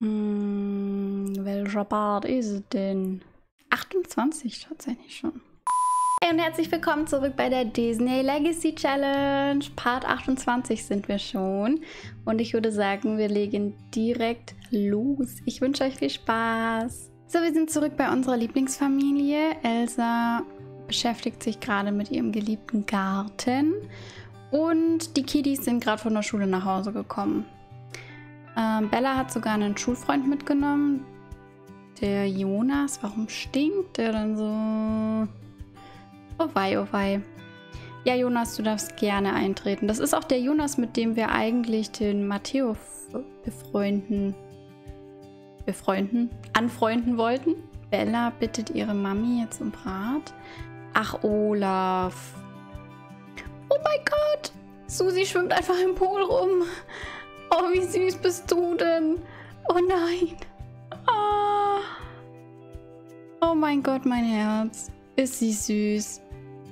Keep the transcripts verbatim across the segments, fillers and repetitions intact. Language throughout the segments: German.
Hm, welcher Part ist es denn? achtundzwanzig tatsächlich schon. Hey und herzlich willkommen zurück bei der Disney Legacy Challenge. Part achtundzwanzig sind wir schon. Und ich würde sagen, wir legen direkt los. Ich wünsche euch viel Spaß. So, wir sind zurück bei unserer Lieblingsfamilie. Elsa beschäftigt sich gerade mit ihrem geliebten Garten. Und die Kiddies sind gerade von der Schule nach Hause gekommen. Ähm, Bella hat sogar einen Schulfreund mitgenommen. Der Jonas. Warum stinkt der dann so? Oh wei, oh wei. Ja, Jonas, du darfst gerne eintreten. Das ist auch der Jonas, mit dem wir eigentlich den Matteo befreunden. Befreunden? Anfreunden wollten. Bella bittet ihre Mami jetzt um Rat. Ach, Olaf. Oh mein Gott. Susi schwimmt einfach im Pool rum. Oh, wie süß bist du denn? Oh nein. Oh, oh mein Gott, mein Herz. Ist sie süß.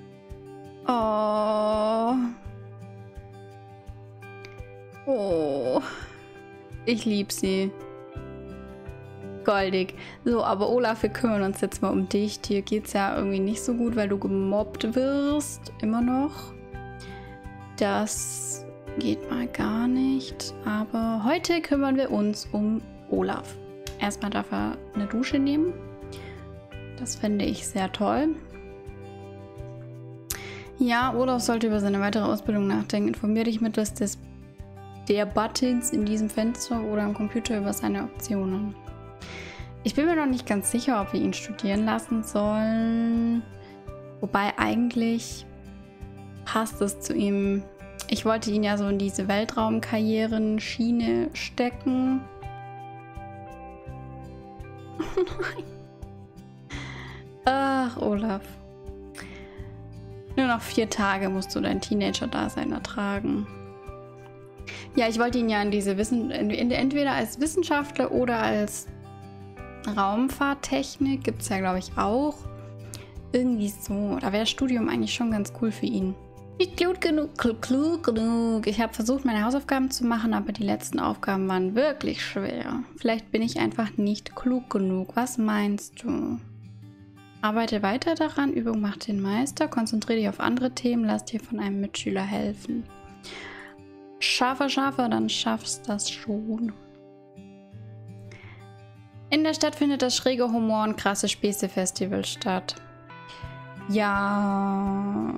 Oh. Oh. Ich liebe sie. Goldig. So, aber Olaf, wir kümmern uns jetzt mal um dich. Dir geht's ja irgendwie nicht so gut, weil du gemobbt wirst. Immer noch. Das geht mal gar nicht. Aber heute kümmern wir uns um Olaf. Erstmal darf er eine Dusche nehmen. Das fände ich sehr toll. Ja, Olaf sollte über seine weitere Ausbildung nachdenken. Informiere dich mittels des der Buttons in diesem Fenster oder am Computer über seine Optionen. Ich bin mir noch nicht ganz sicher, ob wir ihn studieren lassen sollen. Wobei eigentlich passt es zu ihm. Ich wollte ihn ja so in diese Weltraumkarrieren-Schiene stecken. Oh nein. Ach, Olaf. Nur noch vier Tage musst du dein Teenager-Dasein ertragen. Ja, ich wollte ihn ja in diese Wissen... Entweder als Wissenschaftler oder als Raumfahrttechnik. Gibt es ja, glaube ich, auch. Irgendwie so. Da wäre das Studium eigentlich schon ganz cool für ihn. Nicht klug genug, klug, klug genug. Ich habe versucht, meine Hausaufgaben zu machen, aber die letzten Aufgaben waren wirklich schwer. Vielleicht bin ich einfach nicht klug genug. Was meinst du? Arbeite weiter daran, Übung macht den Meister, konzentriere dich auf andere Themen, lass dir von einem Mitschüler helfen. Schaffe, schaffe, dann schaffst das schon. In der Stadt findet das schräge Humor- und krasse Späße-Festival statt. Ja...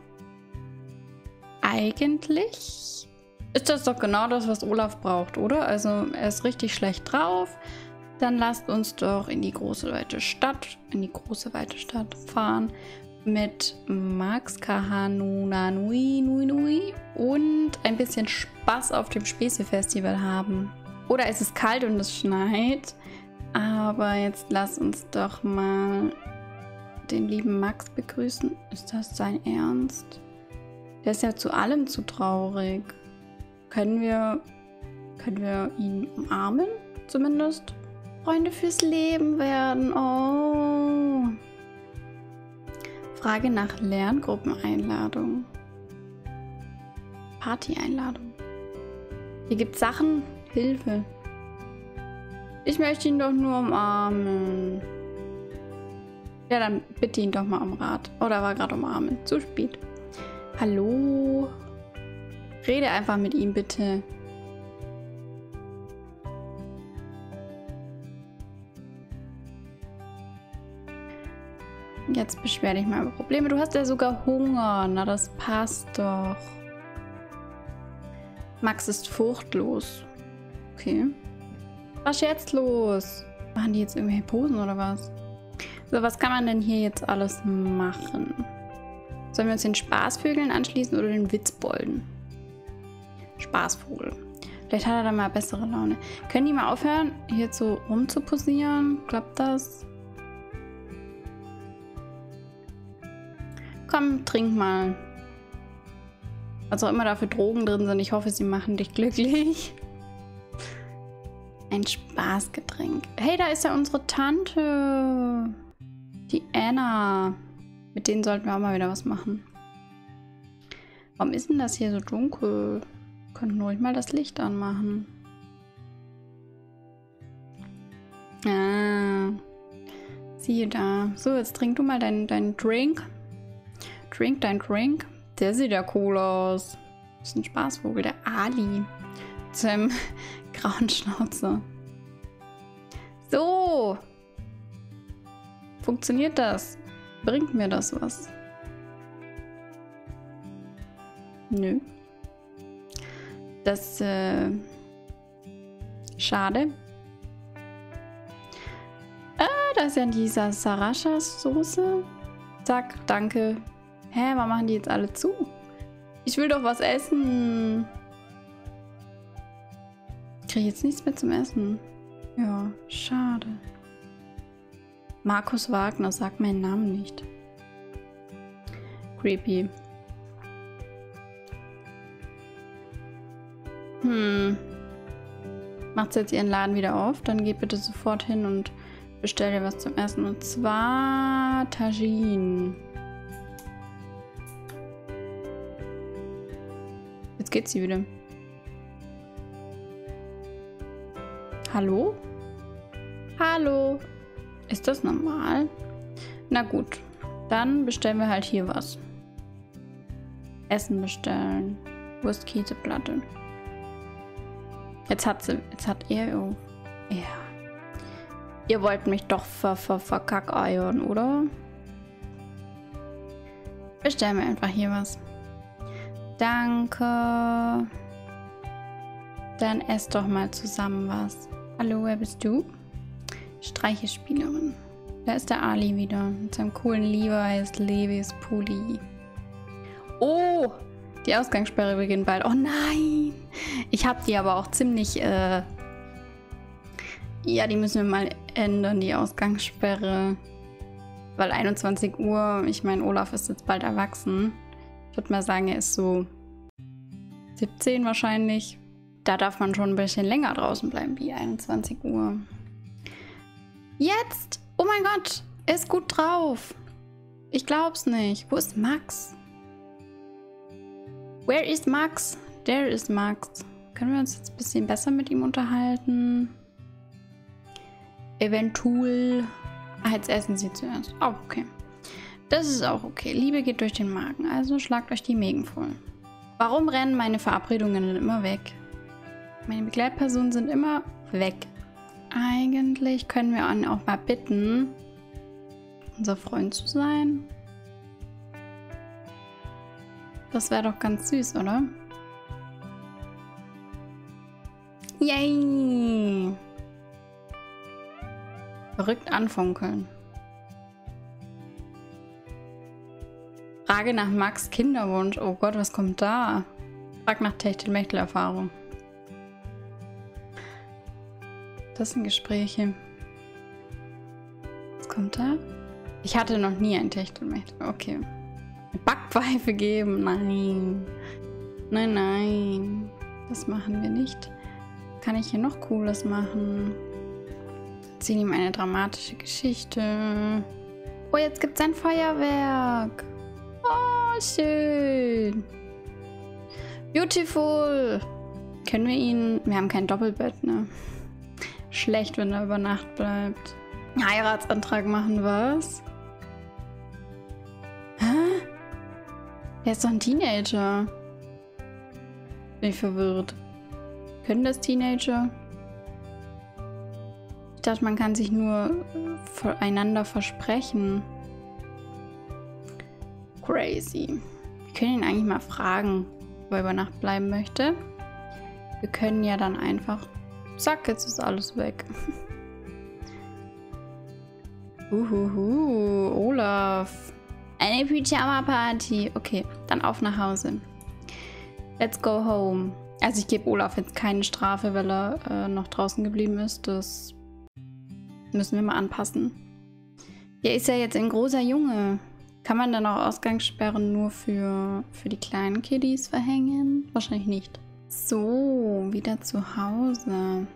Eigentlich ist das doch genau das, was Olaf braucht, oder? Also er ist richtig schlecht drauf. Dann lasst uns doch in die große weite Stadt, in die große weite Stadt fahren mit Max, Kahanuna, Nui, Nui, Nui und ein bisschen Spaß auf dem Späße-Festival haben. Oder es ist kalt und es schneit. Aber jetzt lass uns doch mal den lieben Max begrüßen. Ist das sein Ernst? Der ist ja zu allem zu traurig. Können wir, können wir ihn umarmen, zumindest? Freunde fürs Leben werden. Oh. Frage nach Lerngruppeneinladung. Party-Einladung. Hier gibt Sachen. Hilfe. Ich möchte ihn doch nur umarmen. Ja, dann bitte ihn doch mal um Rat. Oder war gerade umarmen. Zu spät. Hallo? Rede einfach mit ihm, bitte. Jetzt beschwer dich mal über Probleme. Du hast ja sogar Hunger. Na, das passt doch. Max ist furchtlos. Okay. Was ist jetzt los? Machen die jetzt irgendwelche Posen oder was? So, was kann man denn hier jetzt alles machen? Sollen wir uns den Spaßvögeln anschließen oder den Witzbolden? Spaßvogel. Vielleicht hat er da mal bessere Laune. Können die mal aufhören, hier so rumzuposieren? Klappt das? Komm, trink mal. Was auch immer da für Drogen drin sind. Ich hoffe, sie machen dich glücklich. Ein Spaßgetränk. Hey, da ist ja unsere Tante. Die Anna. Mit denen sollten wir auch mal wieder was machen. Warum ist denn das hier so dunkel? Wir könnten ruhig mal das Licht anmachen. Ah. Siehe da. So, jetzt trink du mal deinen dein Drink. Trink dein Drink. Der sieht ja cool aus. Das ist ein Spaßvogel, der Ali. Mit seinem grauen Schnauzer. So. Funktioniert das? Bringt mir das was? Nö. Das, äh... schade. Ah, da ist ja dieser Sriracha-Soße. Zack, danke. Hä, warum machen die jetzt alle zu? Ich will doch was essen. Kriege ich jetzt nichts mehr zum Essen. Ja, schade. Markus Wagner, sagt meinen Namen nicht. Creepy. Hm. Macht sie jetzt ihren Laden wieder auf? Dann geht bitte sofort hin und bestell dir was zum Essen. Und zwar Tagine. Jetzt geht sie wieder. Hallo? Hallo? Ist das normal? Na gut. Dann bestellen wir halt hier was. Essen bestellen. Wurst-Käseplatte. Jetzt hat sie, jetzt hat er, oh, ja. Ihr wollt mich doch ver, ver, verkackeiern, oder? Bestellen wir einfach hier was. Danke. Dann esst doch mal zusammen was. Hallo, wer bist du? Streichespielerin. Da ist der Ali wieder. Mit seinem coolen Levi's Levi's Pulli. Oh! Die Ausgangssperre beginnt bald. Oh nein! Ich habe die aber auch ziemlich, äh... ja, die müssen wir mal ändern, die Ausgangssperre. Weil einundzwanzig Uhr, ich meine, Olaf ist jetzt bald erwachsen. Ich würde mal sagen, er ist so siebzehn wahrscheinlich. Da darf man schon ein bisschen länger draußen bleiben, wie einundzwanzig Uhr. Jetzt! Oh mein Gott! Er ist gut drauf. Ich glaub's nicht. Wo ist Max? Where is Max? There is Max. Können wir uns jetzt ein bisschen besser mit ihm unterhalten? Eventuell. Ah, jetzt essen sie zuerst. Oh, okay. Das ist auch okay. Liebe geht durch den Magen. Also schlagt euch die Mägen voll. Warum rennen meine Verabredungen denn immer weg? Meine Begleitpersonen sind immer weg. Eigentlich können wir ihn auch mal bitten, unser Freund zu sein. Das wäre doch ganz süß, oder? Yay! Verrückt anfunkeln. Frage nach Max Kinderwunsch. Oh Gott, was kommt da? Frag nach Techtelmechtel-Erfahrung. Das sind Gespräche. Was kommt da? Ich hatte noch nie ein Techtelmechtel. Okay. Eine Backpfeife geben? Nein. Nein, nein. Das machen wir nicht. Kann ich hier noch Cooles machen? Ziehen ihm eine dramatische Geschichte. Oh, jetzt gibt es ein Feuerwerk. Oh, schön. Beautiful. Können wir ihn... Wir haben kein Doppelbett, ne? Schlecht, wenn er über Nacht bleibt. Heiratsantrag machen, was? Hä? Er ist doch ein Teenager. Bin ich verwirrt. Können das Teenager? Ich dachte, man kann sich nur voreinander versprechen. Crazy. Wir können ihn eigentlich mal fragen, ob er über Nacht bleiben möchte. Wir können ja dann einfach... Zack, jetzt ist alles weg. Uhuhu, Olaf. Eine Pyjama-Party. Okay, dann auf nach Hause. Let's go home. Also ich gebe Olaf jetzt keine Strafe, weil er äh, noch draußen geblieben ist. Das müssen wir mal anpassen. Der ist ja jetzt ein großer Junge. Kann man dann auch Ausgangssperren nur für, für die kleinen Kiddies verhängen? Wahrscheinlich nicht. So, wieder zu Hause.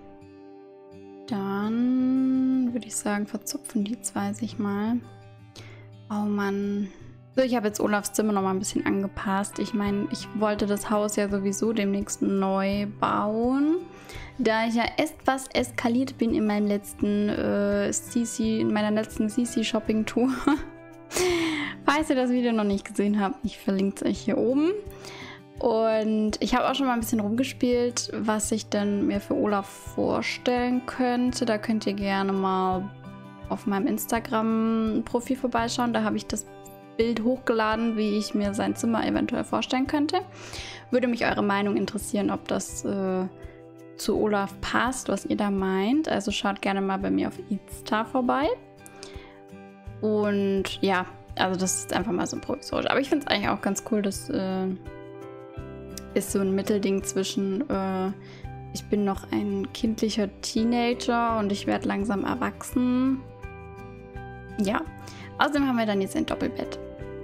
Dann würde ich sagen, verzupfen die zwei sich mal. Oh Mann. So, ich habe jetzt Olafs Zimmer noch mal ein bisschen angepasst. Ich meine, ich wollte das Haus ja sowieso demnächst neu bauen. Da ich ja etwas eskaliert bin in meinem letzten äh, C C, in meiner letzten C C-Shopping-Tour. Falls ihr das Video noch nicht gesehen habt, ich verlinke es euch hier oben. Und ich habe auch schon mal ein bisschen rumgespielt, was ich dann mir für Olaf vorstellen könnte. Da könnt ihr gerne mal auf meinem Instagram-Profil vorbeischauen. Da habe ich das Bild hochgeladen, wie ich mir sein Zimmer eventuell vorstellen könnte. Würde mich eure Meinung interessieren, ob das äh, zu Olaf passt, was ihr da meint. Also schaut gerne mal bei mir auf Insta vorbei. Und ja, also das ist einfach mal so ein provisorisch. Aber ich finde es eigentlich auch ganz cool, dass äh, ist so ein Mittelding zwischen äh, ich bin noch ein kindlicher Teenager und ich werde langsam erwachsen. Ja, außerdem haben wir dann jetzt ein Doppelbett.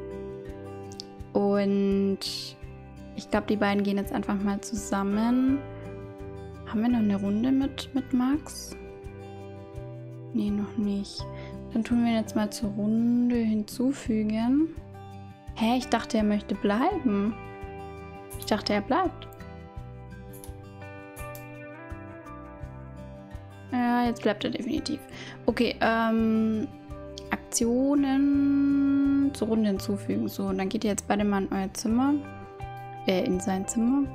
Und ich glaube, die beiden gehen jetzt einfach mal zusammen. Haben wir noch eine Runde mit, mit Max? Nee, noch nicht. Dann tun wir ihn jetzt mal zur Runde hinzufügen. Hä, ich dachte, er möchte bleiben. Ich dachte, er bleibt. Ja, jetzt bleibt er definitiv. Okay, ähm... Aktionen zur Runde hinzufügen. So, und dann geht ihr jetzt beide mal in euer Zimmer. Äh, in sein Zimmer.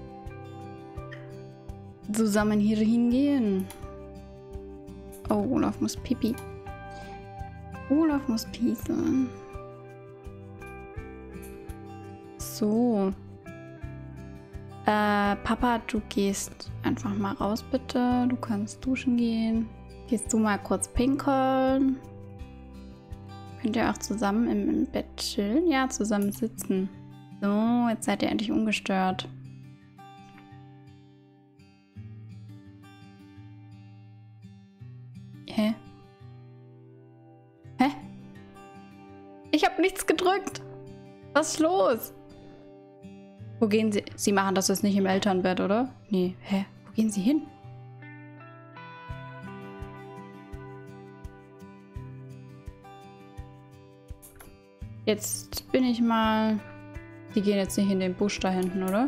Zusammen hier hingehen. Oh, Olaf muss pipi. Olaf muss pieseln. So. Äh, Papa, du gehst einfach mal raus, bitte. Du kannst duschen gehen. Gehst du mal kurz pinkeln. Könnt ihr auch zusammen im, im Bett chillen? Ja, zusammen sitzen. So, jetzt seid ihr endlich ungestört. Hä? Hä? Ich habe nichts gedrückt. Was ist los? Wo gehen Sie? Sie machen das jetzt nicht im Elternbett, oder? Nee. Hä? Wo gehen Sie hin? Jetzt bin ich mal... Die gehen jetzt nicht in den Busch da hinten, oder?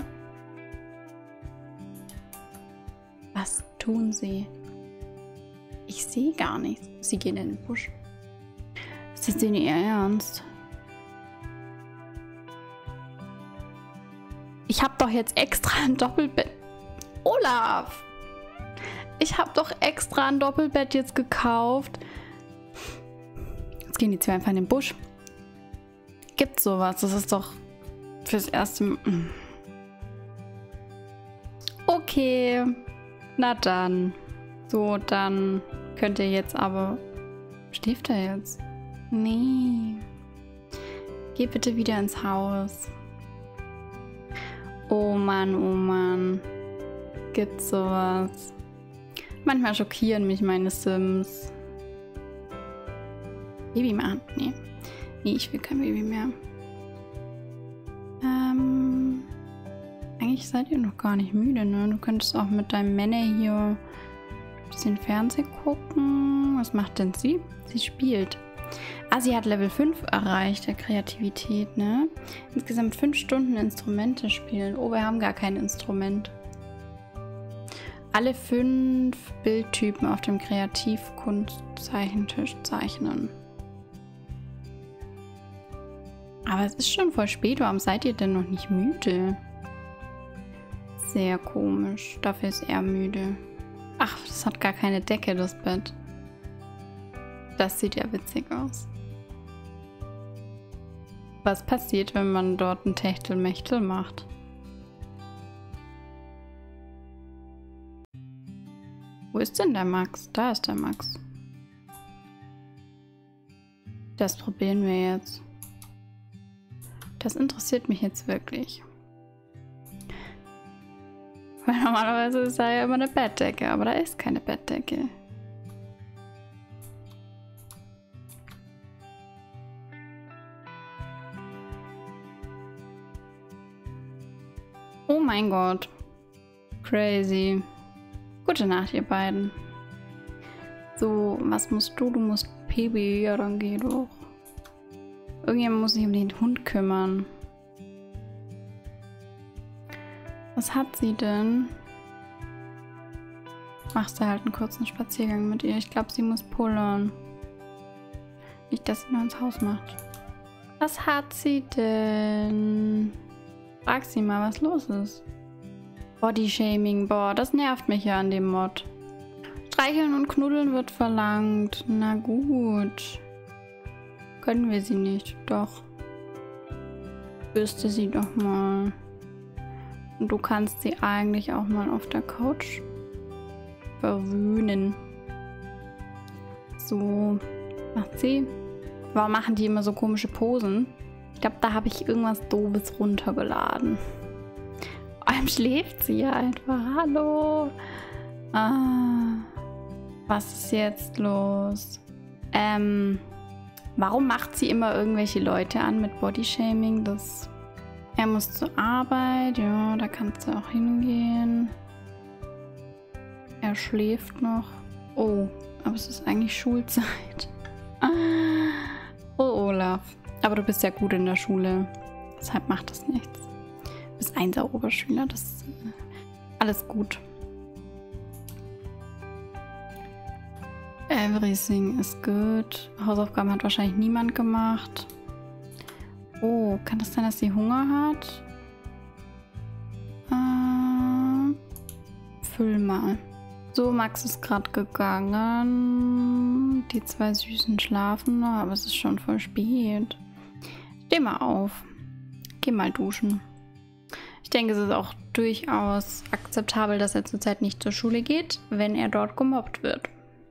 Was tun sie? Ich sehe gar nichts. Sie gehen in den Busch. Ist das denn ihr Ernst? Ich habe doch jetzt extra ein Doppelbett. Olaf! Ich habe doch extra ein Doppelbett jetzt gekauft. Jetzt gehen die zwei einfach in den Busch. Gibt's sowas? Das ist doch fürs erste Mal. Okay. Na dann. So, dann könnt ihr jetzt aber... Schläft er jetzt? Nee. Geh bitte wieder ins Haus. Oh Mann, oh Mann. Gibt's sowas? Manchmal schockieren mich meine Sims. Baby machen? Nee. Nee, ich will kein Baby mehr. Ähm, eigentlich seid ihr noch gar nicht müde, ne? Du könntest auch mit deinem Männer hier ein bisschen Fernsehen gucken. Was macht denn sie? Sie spielt. Ah, sie hat Level fünf erreicht, der Kreativität, ne? Insgesamt fünf Stunden Instrumente spielen. Oh, wir haben gar kein Instrument. Alle fünf Bildtypen auf dem Kreativkunst-Zeichentisch zeichnen. Aber es ist schon voll spät. Warum seid ihr denn noch nicht müde? Sehr komisch. Dafür ist er müde. Ach, das hat gar keine Decke, das Bett. Das sieht ja witzig aus. Was passiert, wenn man dort ein Techtelmechtel macht? Wo ist denn der Max? Da ist der Max. Das probieren wir jetzt. Das interessiert mich jetzt wirklich. Weil normalerweise ist da ja immer eine Bettdecke, aber da ist keine Bettdecke. Oh mein Gott. Crazy. Gute Nacht, ihr beiden. So, was musst du? Du musst Baby. Ja, dann geh doch. Irgendjemand muss sich um den Hund kümmern. Was hat sie denn? machst du halt einen kurzen Spaziergang mit ihr. Ich glaube, sie muss pullern. Nicht, dass sie nur ins Haus macht. Was hat sie denn? Frag sie mal, was los ist. Bodyshaming, boah, das nervt mich ja an dem Mod. Streicheln und knuddeln wird verlangt. Na gut. Können wir sie nicht, doch. Wüsste sie doch mal. Und du kannst sie eigentlich auch mal auf der Couch verwöhnen. So, macht sie. Warum machen die immer so komische Posen? Ich glaube, da habe ich irgendwas Doofes runtergeladen. Vor allem schläft sie ja einfach. Hallo. Ah, was ist jetzt los? Ähm, warum macht sie immer irgendwelche Leute an mit Bodyshaming? Das... Er muss zur Arbeit, ja, da kannst du auch hingehen. Er schläft noch. Oh, aber es ist eigentlich Schulzeit. Oh, Olaf. Aber du bist ja gut in der Schule. Deshalb macht das nichts. Du bist einser Oberschüler, das ist äh, alles gut. Everything is good. Hausaufgaben hat wahrscheinlich niemand gemacht. Oh, kann das sein, dass sie Hunger hat? Äh, füll mal. So, Max ist gerade gegangen. Die zwei Süßen schlafen noch, aber es ist schon voll spät. Steh mal auf. Geh mal duschen. Ich denke, es ist auch durchaus akzeptabel, dass er zurzeit nicht zur Schule geht, wenn er dort gemobbt wird.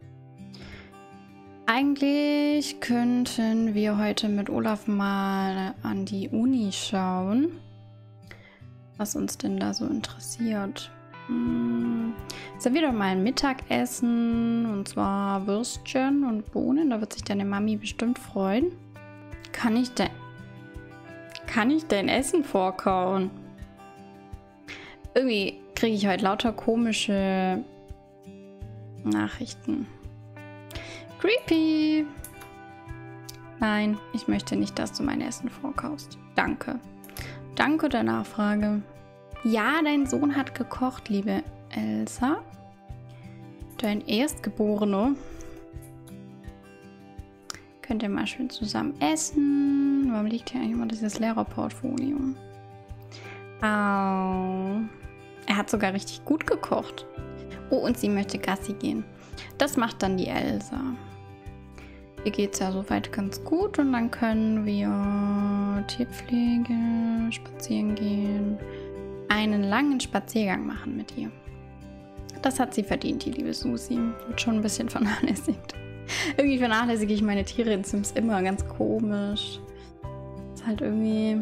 Eigentlich könnten wir heute mit Olaf mal an die Uni schauen, was uns denn da so interessiert. Hm, servier doch mal ein Mittagessen, und zwar Würstchen und Bohnen, da wird sich deine Mami bestimmt freuen. Kann ich dein, kann ich dein Essen vorkauen? Irgendwie kriege ich heute lauter komische Nachrichten. Creepy. Nein, ich möchte nicht, dass du mein Essen vorkaust. Danke. Danke der Nachfrage. Ja, dein Sohn hat gekocht, liebe Elsa. Dein Erstgeborener. Könnt ihr mal schön zusammen essen. Warum liegt hier eigentlich immer dieses Lehrerportfolio? Au. Er hat sogar richtig gut gekocht. Oh, und sie möchte Gassi gehen. Das macht dann die Elsa. Ihr geht es ja soweit ganz gut und dann können wir Tierpflege, spazieren gehen, einen langen Spaziergang machen mit ihr. Das hat sie verdient, die liebe Susi. Wird schon ein bisschen vernachlässigt. Irgendwie vernachlässige ich meine Tiere in Sims immer ganz komisch. Ist halt irgendwie...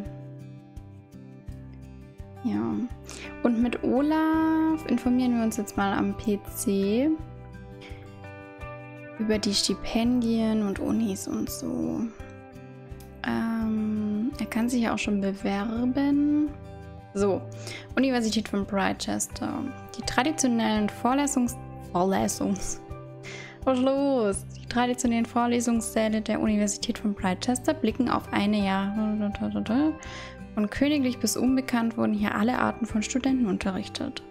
Ja. Und mit Olaf informieren wir uns jetzt mal am P C über die Stipendien und Unis und so. Ähm, er kann sich ja auch schon bewerben. So, Universität von Britechester. Die traditionellen Vorlesungs... Vorlesungs... Was ist los? Die traditionellen Vorlesungssäle der Universität von Britechester blicken auf eine Jahre... Von königlich bis unbekannt wurden hier alle Arten von Studenten unterrichtet.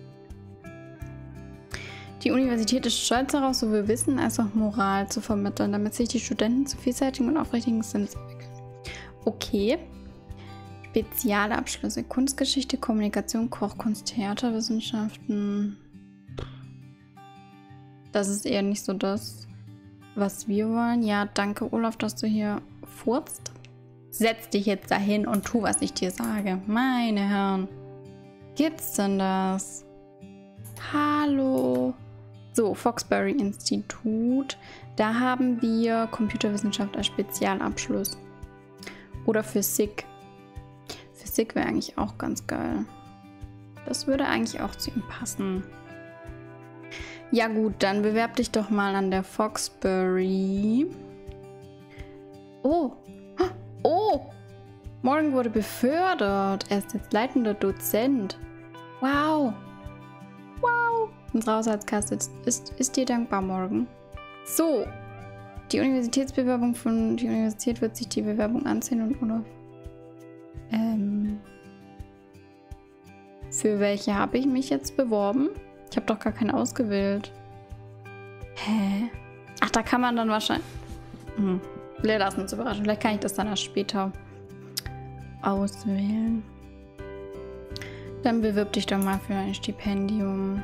Die Universität ist stolz darauf, sowohl Wissen als auch Moral zu vermitteln, damit sich die Studenten zu vielseitigen und aufrichtigen Sims entwickeln. Okay. Spezialabschlüsse. Kunstgeschichte, Kommunikation, Kochkunst, Theaterwissenschaften. Das ist eher nicht so das, was wir wollen. Ja, danke Olaf, dass du hier furzt. Setz dich jetzt dahin und tu, was ich dir sage. Meine Herren. Gibt's denn das? Hallo. So, Foxbury Institut. Da haben wir Computerwissenschaft als Spezialabschluss. Oder Physik. Physik wäre eigentlich auch ganz geil. Das würde eigentlich auch zu ihm passen. Ja gut, dann bewerb dich doch mal an der Foxbury. Oh. Oh. Morgan wurde befördert. Er ist jetzt leitender Dozent. Wow. Wow. Unsere Haushaltskasse ist, ist, ist dir dankbar, Morgan. So. Die Universitätsbewerbung von... Die Universität wird sich die Bewerbung ansehen und Olaf... Ähm... Für welche habe ich mich jetzt beworben? Ich habe doch gar keinen ausgewählt. Hä? Ach, da kann man dann wahrscheinlich... Hm. Wir lassen uns überraschen. Vielleicht kann ich das dann erst später auswählen. Dann bewirb dich doch mal für ein Stipendium.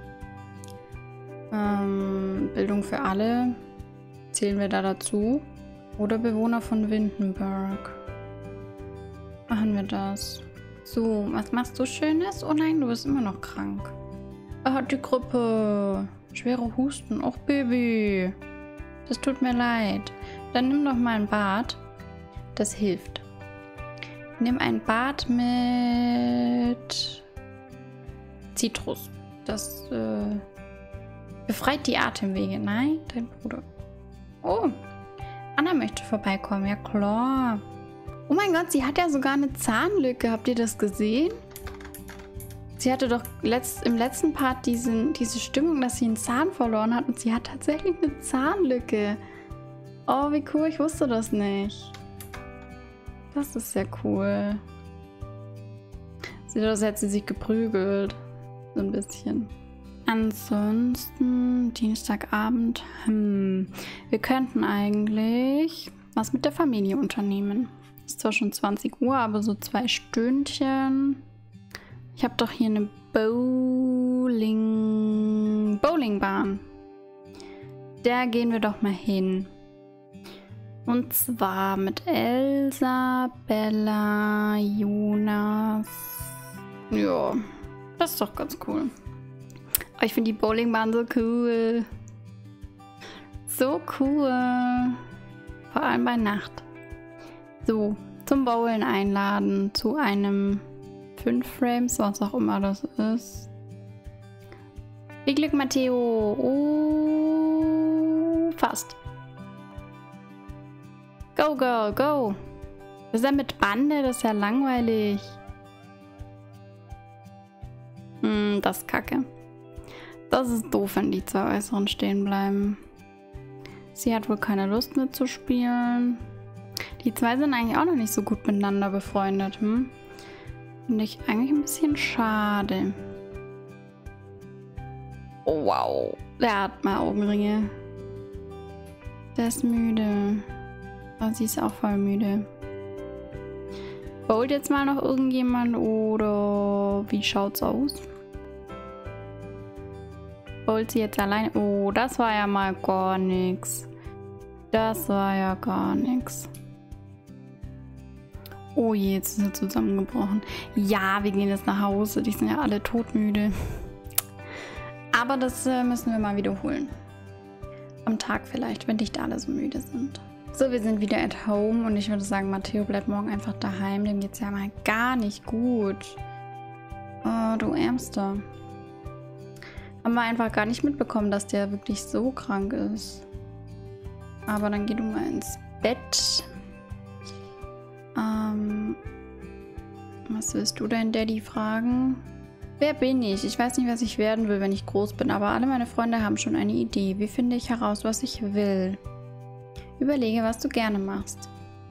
Ähm, Bildung für alle. Zählen wir da dazu? Oder Bewohner von Windenburg. Machen wir das. So, was machst du Schönes? Oh nein, du bist immer noch krank. Er hat die Grippe. Schwere Husten. Och, Baby. Das tut mir leid. Dann nimm doch mal ein Bad. Das hilft. Nimm ein Bad mit Zitrus. Das äh, befreit die Atemwege. Nein, dein Bruder. Oh, Anna möchte vorbeikommen. Ja, klar. Oh mein Gott, sie hat ja sogar eine Zahnlücke. Habt ihr das gesehen? Sie hatte doch letzt, im letzten Part diesen, diese Stimmung, dass sie einen Zahn verloren hat. Und sie hat tatsächlich eine Zahnlücke. Oh, wie cool. Ich wusste das nicht. Das ist sehr cool. Sieht aus, als hätte sie sich geprügelt. So ein bisschen. Ansonsten, Dienstagabend. Hm. Wir könnten eigentlich was mit der Familie unternehmen. Ist zwar schon zwanzig Uhr, aber so zwei Stündchen. Ich habe doch hier eine Bowling... Bowlingbahn. Da gehen wir doch mal hin. Und zwar mit Elsa, Bella, Jonas. Ja, das ist doch ganz cool. Aber ich finde die Bowlingbahn so cool. So cool. Vor allem bei Nacht. So, zum Bowlen einladen. Zu einem fünf Frames, was auch immer das ist. Viel Glück, Matteo. Oh, fast. Go, Girl, go. Das ist ja mit Bande, das ist ja langweilig. Hm, das ist kacke. Das ist doof, wenn die zwei Äußeren stehen bleiben. Sie hat wohl keine Lust mitzuspielen. Die zwei sind eigentlich auch noch nicht so gut miteinander befreundet, hm? Finde ich eigentlich ein bisschen schade. Oh, wow. Der hat mal Augenringe. Der ist müde. Oh, sie ist auch voll müde. Bowlt jetzt mal noch irgendjemand oder wie schaut's aus? Bowlt sie jetzt alleine? Oh, das war ja mal gar nichts. Das war ja gar nichts. Oh je, jetzt ist er zusammengebrochen. Ja, wir gehen jetzt nach Hause. Die sind ja alle todmüde. Aber das äh, müssen wir mal wiederholen. Am Tag vielleicht, wenn nicht alle so müde sind. So, wir sind wieder at home und ich würde sagen, Matteo bleibt morgen einfach daheim. Dem geht es ja mal gar nicht gut. Oh, du Ärmster. Haben wir einfach gar nicht mitbekommen, dass der wirklich so krank ist. Aber dann geh du mal ins Bett. Ähm, was willst du denn, Daddy, fragen? Wer bin ich? Ich weiß nicht, was ich werden will, wenn ich groß bin, aber alle meine Freunde haben schon eine Idee. Wie finde ich heraus, was ich will? Überlege, was du gerne machst.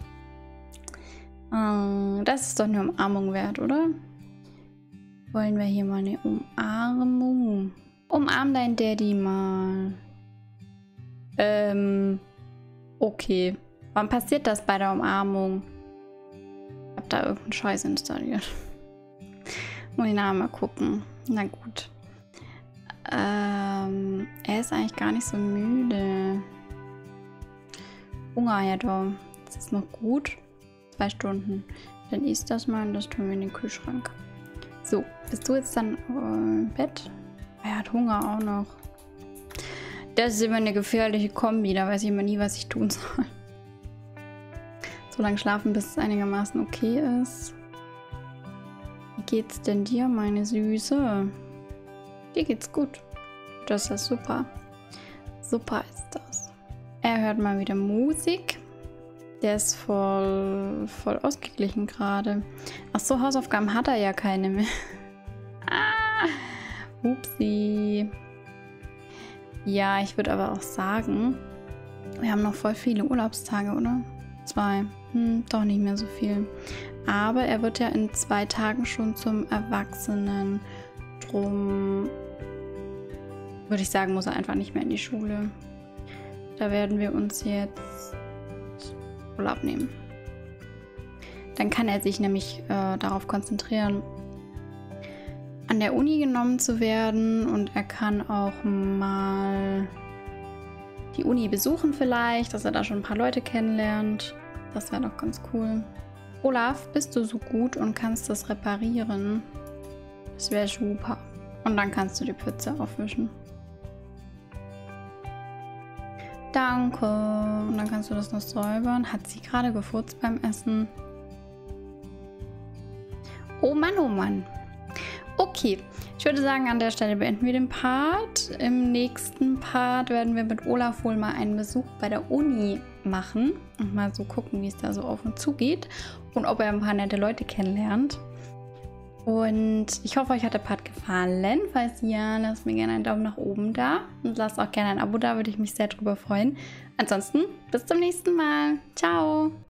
Ähm, das ist doch eine Umarmung wert, oder? Wollen wir hier mal eine Umarmung? Umarm dein Daddy mal. Ähm, okay. Wann passiert das bei der Umarmung? Ich hab da irgendeinen Scheiß installiert. Muss ich nachher mal gucken. Na gut. Ähm, er ist eigentlich gar nicht so müde. Hunger hätte er. Das ist noch gut. Zwei Stunden. Dann isst das mal und das tun wir in den Kühlschrank. So, bist du jetzt dann äh, im Bett? Er hat Hunger auch noch. Das ist immer eine gefährliche Kombi. Da weiß ich immer nie, was ich tun soll. So lange schlafen, bis es einigermaßen okay ist. Wie geht's denn dir, meine Süße? Dir geht's gut. Das ist super. Super ist das. Er hört mal wieder Musik. Der ist voll, voll ausgeglichen gerade. Ach so, Hausaufgaben hat er ja keine mehr. Ah, upsi. Ja, ich würde aber auch sagen, wir haben noch voll viele Urlaubstage, oder? Zwei. Hm, doch nicht mehr so viel. Aber er wird ja in zwei Tagen schon zum Erwachsenen. Drum würde ich sagen, muss er einfach nicht mehr in die Schule. Da werden wir uns jetzt Urlaub nehmen. Dann kann er sich nämlich äh, darauf konzentrieren, an der Uni genommen zu werden, und er kann auch mal die Uni besuchen vielleicht, dass er da schon ein paar Leute kennenlernt. Das wäre doch ganz cool. Olaf, bist du so gut und kannst das reparieren? Das wäre super. Und dann kannst du die Pfütze aufwischen. Danke. Und dann kannst du das noch säubern. Hat sie gerade gefurzt beim Essen? Oh Mann, oh Mann. Okay, ich würde sagen, an der Stelle beenden wir den Part. Im nächsten Part werden wir mit Olaf wohl mal einen Besuch bei der Uni machen und mal so gucken, wie es da so auf und zu geht und ob er ein paar nette Leute kennenlernt. Und ich hoffe, euch hat der Part gefallen. Falls ja, lasst mir gerne einen Daumen nach oben da und lasst auch gerne ein Abo da, würde ich mich sehr drüber freuen. Ansonsten, bis zum nächsten Mal. Ciao!